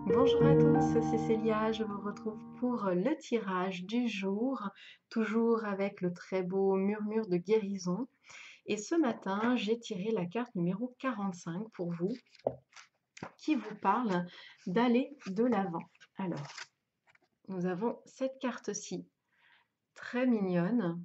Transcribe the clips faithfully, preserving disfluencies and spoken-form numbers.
Bonjour à tous, c'est Célia, je vous retrouve pour le tirage du jour, toujours avec le très beau murmure de guérison. Et ce matin, j'ai tiré la carte numéro quarante-cinq pour vous, qui vous parle d'aller de l'avant. Alors, nous avons cette carte-ci, très mignonne.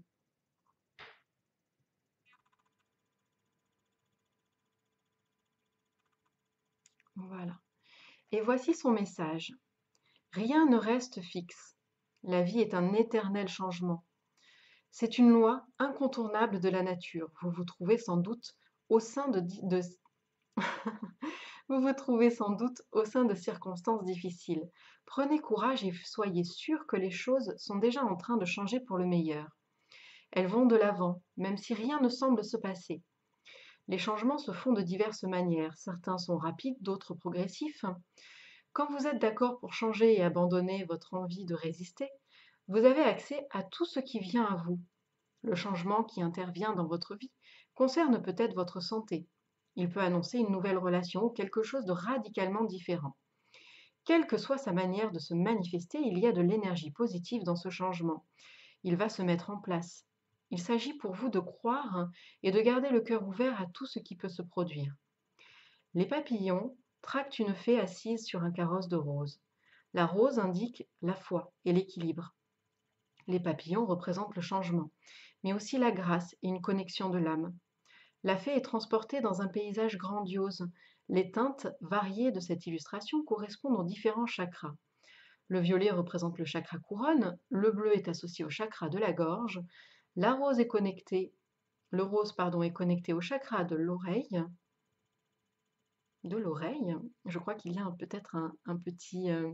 Voilà. Et voici son message. Rien ne reste fixe. La vie est un éternel changement. C'est une loi incontournable de la nature. Vous vous trouvez sans doute au sein de, de vous vous trouvez sans doute au sein de circonstances difficiles. Prenez courage et soyez sûr que les choses sont déjà en train de changer pour le meilleur. Elles vont de l'avant, même si rien ne semble se passer. Les changements se font de diverses manières. Certains sont rapides, d'autres progressifs. Quand vous êtes d'accord pour changer et abandonner votre envie de résister, vous avez accès à tout ce qui vient à vous. Le changement qui intervient dans votre vie concerne peut-être votre santé. Il peut annoncer une nouvelle relation ou quelque chose de radicalement différent. Quelle que soit sa manière de se manifester, il y a de l'énergie positive dans ce changement. Il va se mettre en place. Il s'agit pour vous de croire et de garder le cœur ouvert à tout ce qui peut se produire. Les papillons tractent une fée assise sur un carrosse de roses. La rose indique la foi et l'équilibre. Les papillons représentent le changement, mais aussi la grâce et une connexion de l'âme. La fée est transportée dans un paysage grandiose. Les teintes variées de cette illustration correspondent aux différents chakras. Le violet représente le chakra couronne, le bleu est associé au chakra de la gorge, la rose est connectée, le rose pardon, est connecté au chakra de l'oreille, de l'oreille. Je crois qu'il y a peut-être un, un petit euh,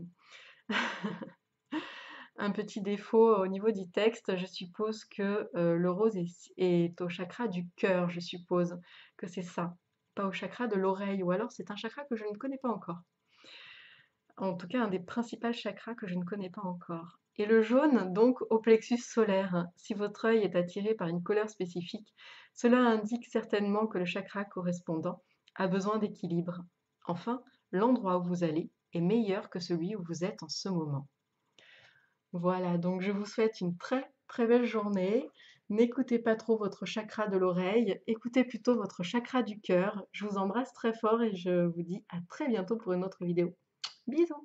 un petit défaut au niveau du texte. Je suppose que euh, le rose est, est au chakra du cœur, je suppose que c'est ça, pas au chakra de l'oreille, ou alors c'est un chakra que je ne connais pas encore. En tout cas, un des principaux chakras que je ne connais pas encore. Et le jaune, donc, au plexus solaire. Si votre œil est attiré par une couleur spécifique, cela indique certainement que le chakra correspondant a besoin d'équilibre. Enfin, l'endroit où vous allez est meilleur que celui où vous êtes en ce moment. Voilà, donc je vous souhaite une très très belle journée. N'écoutez pas trop votre chakra de l'oreille, écoutez plutôt votre chakra du cœur. Je vous embrasse très fort et je vous dis à très bientôt pour une autre vidéo. Bisous!